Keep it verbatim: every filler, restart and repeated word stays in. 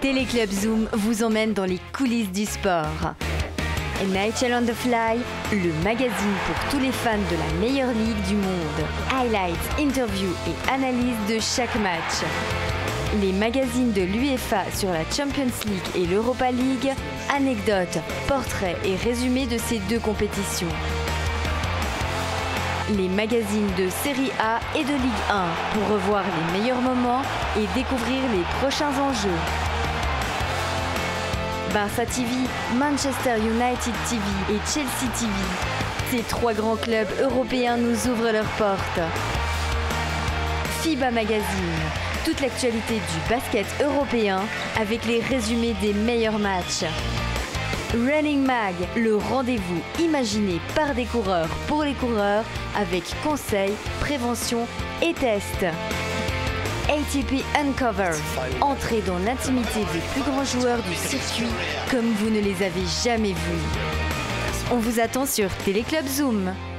Téléclub Zoom vous emmène dans les coulisses du sport. N H L on the Fly, le magazine pour tous les fans de la meilleure ligue du monde. Highlights, interviews et analyses de chaque match. Les magazines de l'U E F A sur la Champions League et l'Europa League, anecdotes, portraits et résumés de ces deux compétitions. Les magazines de Série A et de Ligue un pour revoir les meilleurs moments et découvrir les prochains enjeux. Barça T V, Manchester United T V et Chelsea T V. Ces trois grands clubs européens nous ouvrent leurs portes. FIBA Magazine, toute l'actualité du basket européen avec les résumés des meilleurs matchs. Running Mag, le rendez-vous imaginé par des coureurs pour les coureurs avec conseils, prévention et tests. A T P Uncover, entrez dans l'intimité des plus grands joueurs du circuit comme vous ne les avez jamais vus. On vous attend sur Téléclub Zoom.